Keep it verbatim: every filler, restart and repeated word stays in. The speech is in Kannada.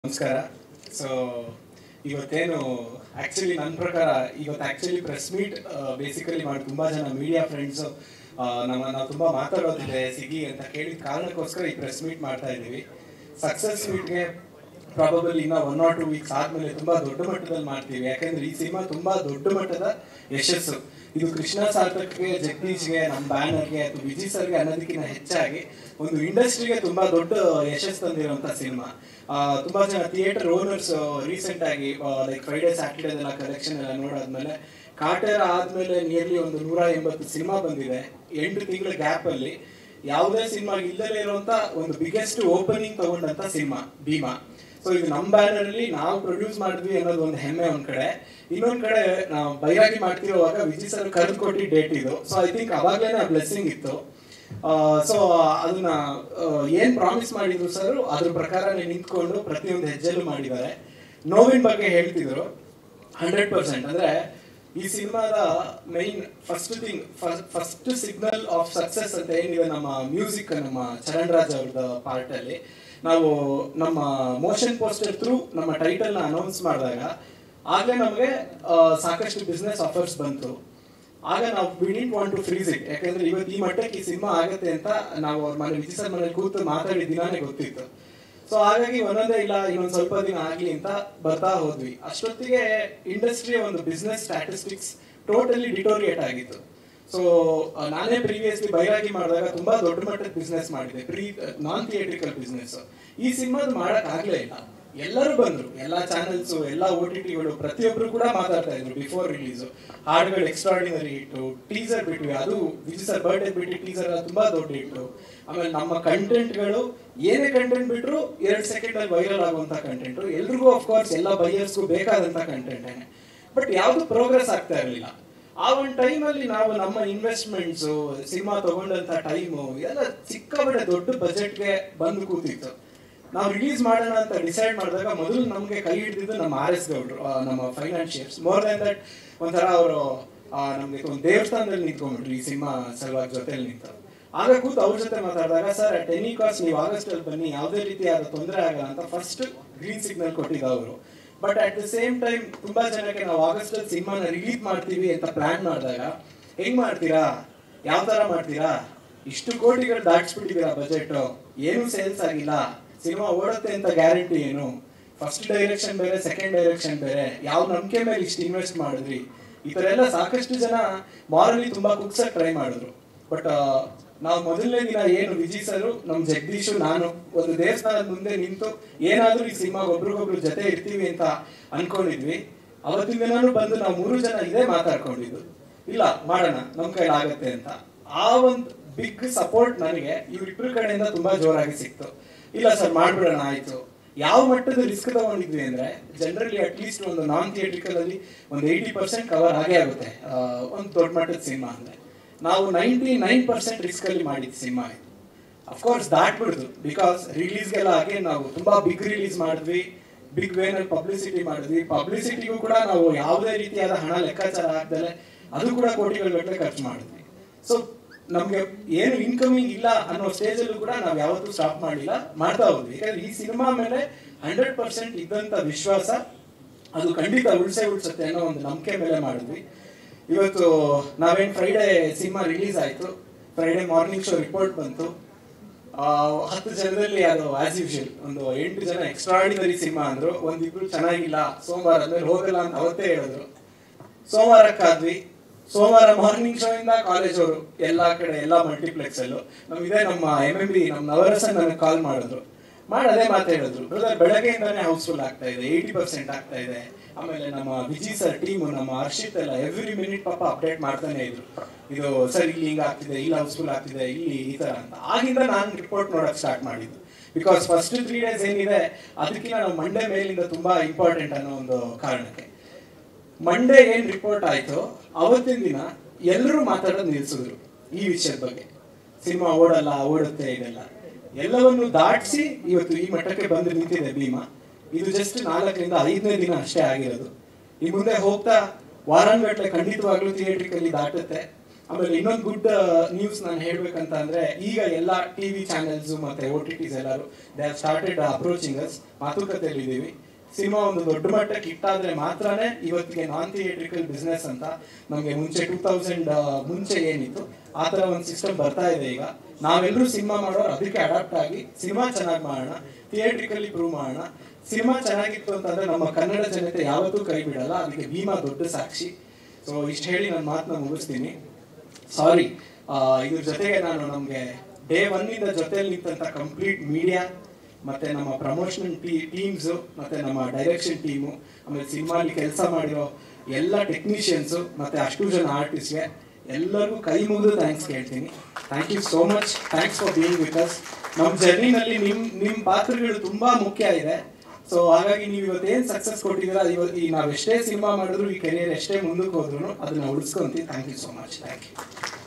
ನಮಸ್ಕಾರ. ಸೊ ಇವತ್ತೇನು ಆ್ಯಕ್ಚುಲಿ ನನ್ನ ಪ್ರಕಾರ ಇವತ್ತು ಆ್ಯಕ್ಚುಲಿ ಪ್ರೆಸ್ ಮೀಟ್ ಬೇಸಿಕಲಿ ಮಾಡಿ ತುಂಬ ಜನ ಮೀಡಿಯಾ ಫ್ರೆಂಡ್ಸು ನಮ್ಮ ನಾವು ತುಂಬ ಮಾತಾಡೋದಿದೆ ಸಿಗಿ ಅಂತ ಕೇಳಿದ ಕಾರಣಕ್ಕೋಸ್ಕರ ಈ ಪ್ರೆಸ್ ಮೀಟ್ ಮಾಡ್ತಾ ಇದ್ದೀವಿ. ಸಕ್ಸಸ್ ಮೀಟ್ಗೆ ಪ್ರಾಬಬಲಿ ಇನ್ನೂ ಒನ್ ಆರ್ ಟು ವೀಕ್ಸ್ ಆದಮೇಲೆ ತುಂಬ ದೊಡ್ಡ ಮಟ್ಟದಲ್ಲಿ ಮಾಡ್ತೀವಿ. ಯಾಕೆಂದರೆ ಈ ಸಿನಿಮಾ ತುಂಬ ದೊಡ್ಡ ಮಟ್ಟದ ಯಶಸ್ಸು. ಇದು ಕೃಷ್ಣ ಸಾರ್ಥಕ್ಗೆ, ಜಗದೀಶ್ಗೆ, ನಮ್ಮ ಬ್ಯಾನರ್ಗೆ ಅಥವಾ ವಿಜಯ್ ಸರ್ಗೆ ಅನ್ನೋದಕ್ಕಿಂತ ಹೆಚ್ಚಾಗಿ ಒಂದು ಇಂಡಸ್ಟ್ರಿಗೆ ತುಂಬ ದೊಡ್ಡ ಯಶಸ್ಸು ತಂದಿರುವಂಥ ಸಿನಿಮಾ. ತುಂಬ ಜನ ಥಿಯೇಟರ್ ಓನರ್ಸ್ ರೀಸೆಂಟ್ ಆಗಿ ಲೈಕ್ ಫ್ರೈಡೇ ಸ್ಯಾಟರ್ಡೇದೆಲ್ಲ ಕಲೆಕ್ಷನ್ ಎಲ್ಲ ನೋಡಾದ್ಮೇಲೆ ಕಾಟೇರ ಆದಮೇಲೆ ನಿಯರ್ಲಿ ಒಂದು ನೂರ ಎಂಬತ್ತು ಸಿನಿಮಾ ಬಂದಿದೆ ಎಂಟು ತಿಂಗಳ ಗ್ಯಾಪಲ್ಲಿ. ಯಾವುದೇ ಸಿನಿಮಾ ಇಲ್ಲದೇ ಇರುವಂಥ ಒಂದು ಬಿಗ್ಗೆಸ್ಟ್ ಓಪನಿಂಗ್ ತಗೊಂಡಂಥ ಸಿನಿಮಾ ಭೀಮಾ. ಸೊ ಇದು ನಮ್ಮ ಬ್ಯಾನರಲ್ಲಿ ನಾವು ಪ್ರೊಡ್ಯೂಸ್ ಮಾಡಿದ್ವಿ ಅನ್ನೋದು ಒಂದು ಹೆಮ್ಮೆ ಒಂದು ಕಡೆ. ಇನ್ನೊಂದು ಕಡೆ ನಾವು ಬೈರಾಗಿ ಮಾಡ್ತಿರುವಾಗ ವಿಜಯ್ ಸರ್ ಕರೆದು ಕೊಟ್ಟು ಡೇಟ್ ಇದು. ಸೊ ಐ ಥಿಂಕ್ ಅವಾಗಲೇ ಆ ಬ್ಲೆಸ್ಸಿಂಗ್ ಇತ್ತು. ಸೊ ಅದನ್ನ ಏನು ಪ್ರಾಮಿಸ್ ಮಾಡಿದ್ರು ಸರ್ ಅದ್ರ ಪ್ರಕಾರನೇ ನಿಂತ್ಕೊಂಡು ಪ್ರತಿಯೊಂದು ಹೆಜ್ಜೆಲ್ಲೂ ಮಾಡಿದ್ದಾರೆ. ನೋವಿನ ಬಗ್ಗೆ ಹೇಳ್ತಿದ್ರು ಹಂಡ್ರೆಡ್ ಪರ್ಸೆಂಟ್. ಅಂದರೆ ಈ ಸಿನಿಮಾದ main first thing first signal of success ಅಂತ ಏನಿದೆ ನಮ್ಮ ಮ್ಯೂಸಿಕ್, ನಮ್ಮ ಚರಣ್ ರಾಜ್ ಅವ್ರದ್ದು ಪಾರ್ಟಲ್ಲಿ ನಾವು ನಮ್ಮ ಮೋಷನ್ ಪೋಸ್ಟರ್ ಥ್ರೂ ನಮ್ಮ ಟೈಟಲ್ನ ಅನೌನ್ಸ್ ಮಾಡಿದಾಗ ಆಗಲೇ ನಮಗೆ ಸಾಕಷ್ಟು ಬಿಸ್ನೆಸ್ ಆಫರ್ಸ್ ಬಂತು. ಆಗ ನಾವು we didn't want to freeze it. ಯಾಕಂದರೆ ಇವತ್ತು ಈ ಮಟ್ಟಕ್ಕೆ ಈ ಸಿನಿಮಾ ಆಗುತ್ತೆ ಅಂತ ನಾವು ಅವ್ರ ಮನೆ ವಿಜಯ್ ಸರ್ ಮನೇಲಿ ಕೂತು ಮಾತಾಡಿದ ದಿನಾನೇ ಗೊತ್ತಿತ್ತು. ಸೊ ಹಾಗಾಗಿ ಒಂದೊಂದೇ ಇಲ್ಲ ಇನ್ನೊಂದು ಸ್ವಲ್ಪ ದಿನ ಆಗಲಿ ಅಂತ ಬರ್ತಾ ಹೋದ್ವಿ. ಅಷ್ಟೊತ್ತಿಗೆ ಇಂಡಸ್ಟ್ರಿಯ ಒಂದು ಬಿಸ್ನೆಸ್ ಸ್ಟ್ಯಾಟಿಸ್ಟಿಕ್ಸ್ ಟೋಟಲಿ ಡಿಟೋರಿಯೇಟ್ ಆಗಿತ್ತು. ಸೊ ನಾನೇ ಪ್ರೀವಿಯಸ್ಲಿ ಬೈರಾಗಿ ಮಾಡಿದಾಗ ತುಂಬ ದೊಡ್ಡ ಮಟ್ಟದ ಬಿಸ್ನೆಸ್ ಮಾಡಿದೆ, ಪ್ರೀ ನಾನ್ ಥಿಯೇಟ್ರಿಕಲ್ ಬಿಸ್ನೆಸ್. ಈ ಸಿನಿಮಾದು ಮಾಡೋಕ್ಕಾಗಲೇ ಇಲ್ಲ. ಎಲ್ಲರೂ ಬಂದರು, ಎಲ್ಲ ಚಾನೆಲ್ಸು, ಎಲ್ಲ ಓ ಟಿ ಟಿಗಳು, ಪ್ರತಿಯೊಬ್ಬರು ಕೂಡ ಮಾತಾಡ್ತಾ ಇದ್ರು ಬಿಫೋರ್ ರಿಲೀಸು. ಹಾಡುಗಳು ಎಕ್ಸ್ಟ್ರಾರ್ಡಿನರಿ ಇಟ್ಟು, ಟೀಸರ್ ಬಿಟ್ವಿ, ಅದು ವಿಜಯ್ ಸರ್ ಬರ್ಡೇ ಬಿಟ್ಟು ಟೀಸರ್ ಎಲ್ಲ ತುಂಬ ದೊಡ್ಡ ಇಟ್ಟು. ಆಮೇಲೆ ನಮ್ಮ ಕಂಟೆಂಟ್ಗಳು ಏನೇ ಕಂಟೆಂಟ್ ಬಿಟ್ಟರು ಎರಡು ಸೆಕೆಂಡಲ್ಲಿ ವೈರಲ್ ಆಗುವಂಥ ಕಂಟೆಂಟು, ಎಲ್ರಿಗೂ ಅಫ್ಕೋರ್ಸ್ ಎಲ್ಲ ಬೈಯರ್ಸ್ಗೂ ಬೇಕಾದಂಥ ಕಂಟೆಂಟೇನೆ. ಬಟ್ ಯಾವುದು ಪ್ರೋಗ್ರೆಸ್ ಆಗ್ತಾ ಇರಲಿಲ್ಲ. ಆ ಒಂದು ಟೈಮಲ್ಲಿ ನಾವು ನಮ್ಮ ಇನ್ವೆಸ್ಟ್ಮೆಂಟ್ಸು, ಸಿನಿಮಾ ತಗೊಂಡಂಥ ಟೈಮು ಎಲ್ಲ ಸಿಕ್ಕಾಬಟ್ಟೆ ದೊಡ್ಡ ಬಜೆಟ್ಗೆ ಬಂದು ಕೂತಿತ್ತು. ನಾವು ರಿಲೀಸ್ ಮಾಡೋಣ ಅಂತ ಡಿಸೈಡ್ ಮಾಡಿದಾಗ ಮೊದಲು ನಮಗೆ ಕೈ ಹಿಡಿದಿದ್ದು ನಮ್ಮ ಆರ್ ಎಸ್ ಗೌಡ್ರು, ನಮ್ಮ ಫೈನಾನ್ಷಿಯರ್ಸ್. ಮೋರ್ ದೆನ್ ದಟ್ ಒಂಥರ ಅವರು ನಮಗೆ ಒಂದು ದೇವಸ್ಥಾನದಲ್ಲಿ ನಿಂತ್ಕೊಂಡ್ಬಿಟ್ರು ಈ ಸಿನಿಮಾ ಸಲುವಾಗಿ ಜೊತೆಲಿ ನಿಂತು. ಆಗ ಕೂತು ಅವ್ರ ಜೊತೆ ಮಾತಾಡಿದಾಗ ಸರ್ ಅಟ್ ಎನಿ ಕಾಸ್ಟ್ ನೀವು ಆಗಸ್ಟಲ್ಲಿ ಬನ್ನಿ, ಯಾವುದೇ ರೀತಿಯಾದ ತೊಂದರೆ ಆಗಲ್ಲ ಅಂತ ಫಸ್ಟ್ ಗ್ರೀನ್ ಸಿಗ್ನಲ್ ಕೊಟ್ಟಿದ್ದ ಅವರು. But at the same time ತುಂಬ ಜನಕ್ಕೆ ನಾವು ಆಗಸ್ಟಲ್ಲಿ ಸಿನಿಮಾನ ರಿಲೀಸ್ ಮಾಡ್ತೀವಿ ಅಂತ ಪ್ಲ್ಯಾನ್ ಮಾಡಿದಾಗ ಹೆಂಗೆ ಮಾಡ್ತೀರಾ, ಯಾವ ಥರ ಮಾಡ್ತೀರಾ, ಇಷ್ಟು ಕೋಟಿಗಳು ದಾಟಿಸ್ಬಿಟ್ಟಿದ್ದೀರಾ ಬಜೆಟು, ಏನೂ ಸೇಲ್ಸ್ ಆಗಿಲ್ಲ, ಸಿನಿಮಾ ಓಡುತ್ತೆ ಅಂತ ಗ್ಯಾರಂಟಿ ಏನು, ಫಸ್ಟ್ ಡೈರೆಕ್ಷನ್ ಬೇರೆ ಸೆಕೆಂಡ್ ಡೈರೆಕ್ಷನ್ ಬೇರೆ, ಯಾವ ನಂಬಿಕೆ ಮೇಲೆ ಇಷ್ಟು ಇನ್ವೆಸ್ಟ್ ಮಾಡಿದ್ರಿ, ಈ ಥರ ಎಲ್ಲ ಸಾಕಷ್ಟು ಜನ ಮಾರಲಿ ತುಂಬ ಕುಗ್ಸಕ್ಕೆ ಟ್ರೈ ಮಾಡಿದ್ರು. ಬಟ್ ನಾವು ಮೊದಲನೇ ದಿನ ಏನು ವಿಜಯ್ ಸರು, ನಮ್ಮ ಜಗದೀಶು, ನಾನು ಒಂದು ದೇವಸ್ಥಾನದ ಮುಂದೆ ನಿಂತು ಏನಾದರೂ ಈ ಸಿನಿಮಾಗೆ ಒಬ್ರಿಗೊಬ್ರು ಜೊತೆ ಇರ್ತೀವಿ ಅಂತ ಅನ್ಕೊಂಡಿದ್ವಿ. ಅವತ್ತಿನ ದಿನಾನು ಬಂದು ನಾವು ಮೂರು ಜನ ಇದೇ ಮಾತಾಡ್ಕೊಂಡಿದ್ದು, ಇಲ್ಲ ಮಾಡೋಣ ನಮ್ಮ ಕೈಲಾಗತ್ತೆ ಅಂತ. ಆ ಒಂದು ಬಿಗ್ ಸಪೋರ್ಟ್ ನನಗೆ ಇವರಿಬ್ಬರ ಕಡೆಯಿಂದ ತುಂಬ ಜೋರಾಗಿ ಸಿಕ್ತು. ಇಲ್ಲ ಸರ್ ಮಾಡ್ಬಿಡೋಣ ಆಯಿತು. ಯಾವ ಮಟ್ಟದ ರಿಸ್ಕ್ ತಗೊಂಡಿದ್ವಿ ಅಂದರೆ ಜನರಲಿ ಅಟ್ಲೀಸ್ಟ್ ಒಂದು ನಾನ್ ಥಿಯೇಟ್ರಿಕಲಲ್ಲಿ ಒಂದು ಏಯ್ಟಿ ಪರ್ಸೆಂಟ್ ಕವರ್ ಆಗೇ ಆಗುತ್ತೆ ಒಂದು ದೊಡ್ಡ ಮಟ್ಟದ ಸಿನಿಮಾ ಅಂದರೆ. ನಾವು ನೈಂಟಿ ನೈನ್ ಪರ್ಸೆಂಟ್ ರಿಸ್ಕಲ್ಲಿ ಮಾಡಿದ್ದು ಸಿನಿಮಾ ಇದು. ಅಫ್ಕೋರ್ಸ್ ದಾಟ್ಬಿಡ್ದು, ಬಿಕಾಸ್ ರಿಲೀಸ್ಗೆಲ್ಲ ಹಾಗೆ ನಾವು ತುಂಬ ಬಿಗ್ ರಿಲೀಸ್ ಮಾಡಿದ್ವಿ, ಬಿಗ್ ವೇನಲ್ಲಿ ಪಬ್ಲಿಸಿಟಿ ಮಾಡಿದ್ವಿ. ಪಬ್ಲಿಸಿಟಿಗೂ ಕೂಡ ನಾವು ಯಾವುದೇ ರೀತಿಯಾದ ಹಣ ಲೆಕ್ಕಾಚಾರ ಹಾಕ್ದಲೆ ಅದು ಕೂಡ ಕೋಟಿಗಳ ಗಟ್ಟಲೆ ಖರ್ಚು ಮಾಡಿದ್ವಿ. ಸೊ ನಮಗೆ ಏನು ಇನ್ಕಮಿಂಗ್ ಇಲ್ಲ ಅನ್ನೋ ಸ್ಟೇಜಲ್ಲೂ ಕೂಡ ನಾವು ಯಾವತ್ತೂ ಸ್ಟಾಪ್ ಮಾಡಿಲ್ಲ, ಮಾಡ್ತಾ ಹೋದ್ವಿ. ಯಾಕಂದ್ರೆ ಈ ಸಿನಿಮಾ ಮೇಲೆ ಹಂಡ್ರೆಡ್ ಪರ್ಸೆಂಟ್ ಇದ್ದಂಥ ವಿಶ್ವಾಸ ಅದು ಖಂಡಿತ ಉಳಿಸೇ ಉಳಿಸುತ್ತೆ ಅನ್ನೋ ಒಂದು ನಂಬಿಕೆ ಮೇಲೆ ಮಾಡಿದ್ವಿ. ಇವತ್ತು ನಾವೇನು ಫ್ರೈಡೇ ಸಿನಿಮಾ ರಿಲೀಸ್ ಆಯಿತು, ಫ್ರೈಡೇ ಮಾರ್ನಿಂಗ್ ಶೋ ರಿಪೋರ್ಟ್ ಬಂತು. ಹತ್ತು ಜನದಲ್ಲಿ ಅದು ಆಸ್ ಯೂಶುವಲ್ ಒಂದು ಎಂಟು ಜನ ಎಕ್ಸ್ಟ್ರಾರ್ಡಿನರಿ ಸಿನಿಮಾ ಅಂದರು, ಒಂದಿಬ್ರು ಚೆನ್ನಾಗಿಲ್ಲ, ಸೋಮವಾರ ಆದ್ಮೇಲೆ ಹೋಗಲ್ಲ ಅಂತ ಅವತ್ತೇ ಹೇಳಿದ್ರು. ಸೋಮವಾರಕ್ಕಾದ್ವಿ. ಸೋಮವಾರ ಮಾರ್ನಿಂಗ್ ಶೋ ಇಂದ ಕಾಲೇಜ್ ಅವರು ಎಲ್ಲ ಕಡೆ ಎಲ್ಲ ಮಲ್ಟಿಪ್ಲೆಕ್ಸಲ್ಲೂ ನಮ್ಮಿದೆ ನಮ್ಮ ಎಮ್ ಎಂ ಬಿ ನಮ್ಮ ನವರಸನ್ ನನಗೆ ಕಾಲ್ ಮಾಡಿದ್ರು, ಮಾಡಿ ಅದೇ ಮಾತಾಡಿದ್ರು, ಬ್ರದರ್ ಬೆಳಗ್ಗೆಯಿಂದಾನೇ ಹೌಸ್ಫುಲ್ ಆಗ್ತಾ ಇದೆ, ಏಯ್ಟಿ ಪರ್ಸೆಂಟ್ ಆಗ್ತಾ ಇದೆ. ಆಮೇಲೆ ನಮ್ಮ ವಿಜಯ್ ಸರ್ ಟೀಮು, ನಮ್ಮ ಹರ್ಷಿತ್ ಎಲ್ಲ ಎವ್ರಿ ಮಿನಿಟ್ ಪಾಪ ಅಪ್ಡೇಟ್ ಮಾಡ್ತಾನೆ ಇದ್ರು, ಇದು ಸರ್ ಇಲ್ಲಿ ಹಿಂಗೆ ಆಗ್ತಿದೆ, ಇಲ್ಲಿ ಹೌಸ್ಫುಲ್ ಆಗ್ತಿದೆ, ಇಲ್ಲಿ ಈ ಥರ ಅಂತ. ಆಗಿಂದ ನಾನು ರಿಪೋರ್ಟ್ ನೋಡೋಕೆ ಸ್ಟಾರ್ಟ್ ಮಾಡಿದ್ದು. ಬಿಕಾಸ್ ಫಸ್ಟ್ ತ್ರೀ ಡೇಸ್ ಏನಿದೆ ಅದಕ್ಕಿಂತ ನಾವು ಮಂಡೇ ಮೇಲಿಂದ ತುಂಬ ಇಂಪಾರ್ಟೆಂಟ್ ಅನ್ನೋ ಒಂದು ಕಾರಣಕ್ಕೆ. ಮಂಡೇ ಏನು ರಿಪೋರ್ಟ್ ಆಯಿತು ಅವತ್ತಿನ ದಿನ ಎಲ್ಲರೂ ಮಾತಾಡೋದು ನಿಲ್ಲಿಸಿದ್ರು ಈ ವಿಷಯದ ಬಗ್ಗೆ. ಸಿನಿಮಾ ಓಡಲ್ಲ, ಓಡುತ್ತೆ, ಇದೆಲ್ಲ ಎಲ್ಲವನ್ನು ದಾಟಿಸಿ ಇವತ್ತು ಈ ಮಟ್ಟಕ್ಕೆ ಬಂದು ನಿಂತಿದೆ ಭೀಮಾ. ಇದು ಜಸ್ಟ್ ನಾಲ್ಕರಿಂದ ಐದನೇ ದಿನ ಅಷ್ಟೇ ಆಗಿರೋದು. ಈ ಮುಂದೆ ಹೋಗ್ತಾ ವಾರಾನ್ಗಟ್ಲೆ ಖಂಡಿತವಾಗ್ಲೂ ಥಿಯೇಟ್ರಿಕಲ್ಲಿ ದಾಟುತ್ತೆ. ಆಮೇಲೆ ಇನ್ನೊಂದು ಗುಡ್ ನ್ಯೂಸ್ ನಾನು ಹೇಳ್ಬೇಕಂತ ಅಂದ್ರೆ ಈಗ ಎಲ್ಲ ಟಿವಿ ಚಾನೆಲ್ಸ್ ಮತ್ತೆ ಓ ಟಿ ಟಿಸ್ ಎಲ್ಲರೂ they have started approaching us. ಮಾತುಕತೆಯಲ್ಲಿ ಇದ್ದೀವಿ. ಸಿನಿಮಾ ಒಂದು ದೊಡ್ಡ ಮಟ್ಟಕ್ಕೆ ಇಟ್ಟಾದ್ರೆ ಮಾತ್ರನೇ ಇವತ್ತಿಗೆ ನಾನ್ ಥಿಯೇಟ್ರಿಕಲ್ ಬಿಸ್ನೆಸ್ ಅಂತ ನಮಗೆ ಮುಂಚೆ ಟೂ ತೌಸಂಡ್ ಮುಂಚೆ ಏನಿತ್ತು ಆ ಥರ ಒಂದು ಸಿಸ್ಟಮ್ ಬರ್ತಾ ಇದೆ. ಈಗ ನಾವೆಲ್ಲರೂ ಸಿನಿಮಾ ಮಾಡೋರು ಅದಕ್ಕೆ ಅಡಾಪ್ಟ್ ಆಗಿ ಸಿನಿಮಾ ಚೆನ್ನಾಗಿ ಮಾಡೋಣ, ಥಿಯೇಟ್ರಿಕಲಿ ಪ್ರೂವ್ ಮಾಡೋಣ. ಸಿನಿಮಾ ಚೆನ್ನಾಗಿತ್ತು ಅಂತಂದ್ರೆ ನಮ್ಮ ಕನ್ನಡ ಜನತೆ ಯಾವತ್ತೂ ಕೈ ಬಿಡಲ್ಲ. ಅದಕ್ಕೆ ಭೀಮಾ ದೊಡ್ಡ ಸಾಕ್ಷಿ. ಸೊ ಇಷ್ಟು ಹೇಳಿ ನನ್ನ ಮಾತನ್ನ ಮುಗಿಸ್ತೀನಿ. ಸಾರಿ, ಇದ್ರ ಜೊತೆಗೆ ನಾನು ನಮಗೆ ಡೇ ಒನ್ನಿಂದ ಜೊತೆಯಲ್ಲಿ ನಿಂತ ಕಂಪ್ಲೀಟ್ ಮೀಡಿಯಾ ಮತ್ತೆ ನಮ್ಮ ಪ್ರಮೋಷನಲ್ ಟೀ ಟೀಮ್ಸು ಮತ್ತೆ ನಮ್ಮ ಡೈರೆಕ್ಷನ್ ಟೀಮು, ಆಮೇಲೆ ಸಿನಿಮಾಲಿ ಕೆಲಸ ಮಾಡಿರೋ ಎಲ್ಲ ಟೆಕ್ನಿಷಿಯನ್ಸು ಮತ್ತೆ ಅಷ್ಟು ಜನ ಆರ್ಟಿಸ್ಟ್ಗೆ ಎಲ್ಲರಿಗೂ ಕೈ ಮುಗಿದು ಥ್ಯಾಂಕ್ಸ್ ಕೇಳ್ತೀನಿ. Thank you so much. Thanks for being with us. ನಮ್ಮ ಜರ್ನಿನಲ್ಲಿ ನಿಮ್ಮ ನಿಮ್ಮ ಪಾತ್ರಗಳು ತುಂಬ ಮುಖ್ಯ ಇದೆ. ಸೊ ಹಾಗಾಗಿ ನೀವು ಇವತ್ತೇನು ಸಕ್ಸಸ್ ಕೊಟ್ಟಿದ್ದೀರಾ, ಇವತ್ತು ಈ ನಾವು ಎಷ್ಟೇ ಸಿನಿಮಾ ಮಾಡಿದ್ರು ಈ ಕೆರಿಯರ್ ಎಷ್ಟೇ ಮುಂದಕ್ಕೆ ಹೋದ್ರು ಅದನ್ನ ಉಳಿಸ್ಕೊಂತೀವಿ. Thank you so much. Thank you.